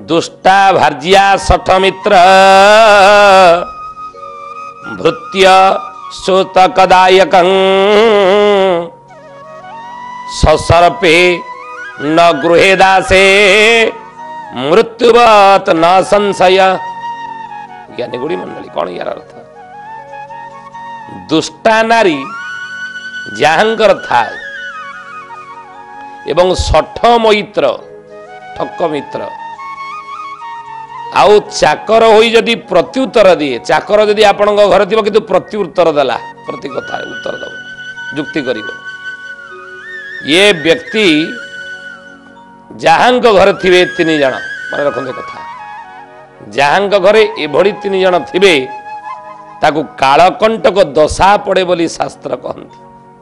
दुष्टा भार्या सठमित्र भृत्य सूतकदायक ससर्पे न गृहेदासे मृत्युवत न संशय। ज्ञानी गुड़ी मंडली कौन यार अर्थ दुष्टा नारी जहाँकर थाए एवं सठ मैत्र ठक मित्र आउ चाकर होई जदि प्रत्युत्तर दिए चाकर जदि आपण घर थी कि प्रत्युत्तर देला प्रति कथा उत्तर दब जुक्ति कर ये व्यक्ति जहाँ घर थे तीन जन मन रखते कथा जहाँ घरे एभली तीन जन थे ताकू कालकंटक दशा पड़े बोली शास्त्र कहती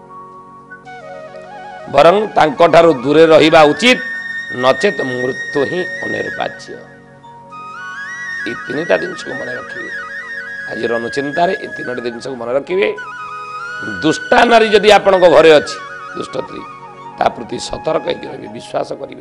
बरं तांको ठारू दूरे रहिबा उचित नचेत मृत्यु ही अनिर्वाच्य। ये तीनटा जिनस को मन रखिए आज अनुचिंतार ये तीनोटी जिनस को मन रखिए। दुष्टा नारी जदि आपण घरे अच्छी दुष्ट स्त्री ता प्रति सतर्क रही विश्वास करेंगे।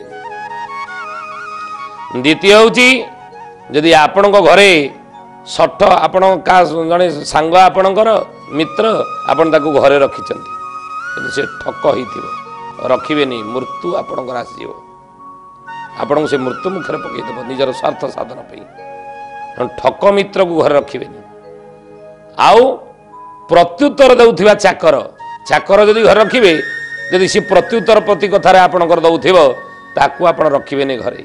द्वितीय हूँ जदि आपण घरे सठ आपण का जड़े सांग आपणकर मित्र आपण ताकू घरे रखिंट से ठक हो रखिबेनी मृत्यु आपणकर आसीज आपण से मृत्यु मुखर पकईदेव निजर स्वार्थ साधन पर ठक मित्र को घर रखिबेनी। आउ प्रत्युत्तर देउथिबा चाकर चाकर जदि घर रखिबे जदि सी प्रत्युत्तर प्रति कथार आपणकर दउथिबो ताकू आपण रखिबेनी घरे।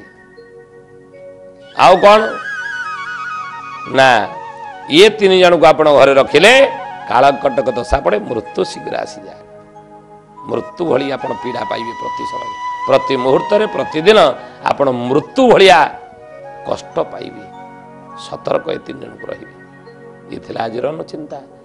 आउ कौन ना ये तीन जन को आपण घरे रखिले कालकंटक दशा पड़े मृत्यु शीघ्र आसी जाए मृत्यु भली आपण पीड़ा पाइबे प्रति समय प्रति मुहूर्त प्रतिदिन आपण मृत्यु भलिया कष्ट पाइबे। सतर्क ये तीन जन को रहिबे। ये थिला आज चिंता।